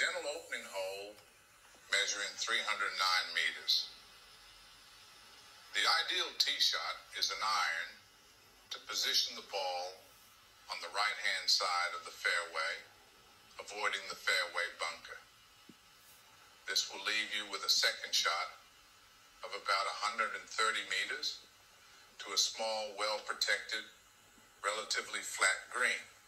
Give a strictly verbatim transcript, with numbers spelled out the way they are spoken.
gentle opening hole measuring three hundred nine meters. The ideal tee shot is an iron to position the ball on the right-hand side of the fairway, avoiding the fairway bunker. This will leave you with a second shot of about one hundred thirty meters to a small, well-protected, relatively flat green.